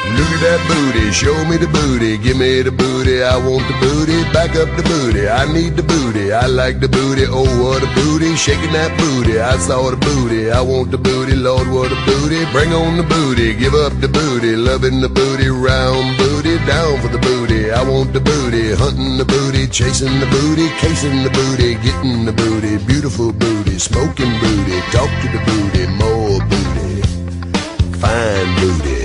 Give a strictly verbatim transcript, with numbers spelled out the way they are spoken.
Look at that booty, show me the booty, give me the booty, I want the booty, back up the booty, I need the booty, I like the booty, oh what a booty, shaking that booty, I saw the booty, I want the booty, Lord what a booty, bring on the booty, give up the booty, loving the booty, round booty, down for the booty, I want the booty, hunting the booty, chasing the booty, casing the booty, getting the booty, beautiful booty, smoking booty, talk to the booty, more booty, fine booty.